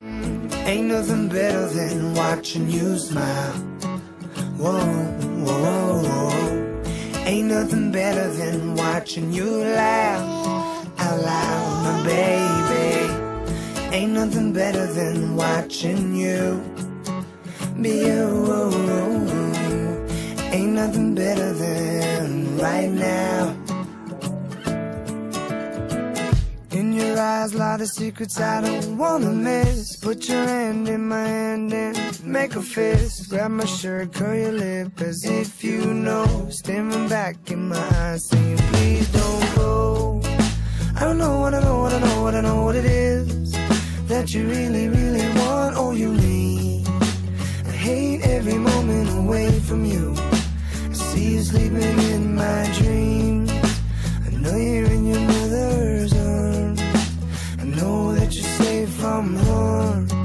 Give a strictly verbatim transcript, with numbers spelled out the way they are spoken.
Ain't nothing better than watching you smile. Whoa, whoa, whoa, whoa. Ain't nothing better than watching you laugh out loud, my baby. Ain't nothing better than watching you be you. Ain't nothing better than right now. In your eyes, lot of secrets I don't wanna miss. Put your hand in my hand and make a fist. Grab my shirt, curl your lip as if you know. Staring back in my eyes, saying please don't go. I don't know what I know, what I know, what I know what it is that you really, really want, or you need. I hate every moment away from you. I see you sleeping in my dreams. I know you're in your mother's arms. I know that you're safe from harm.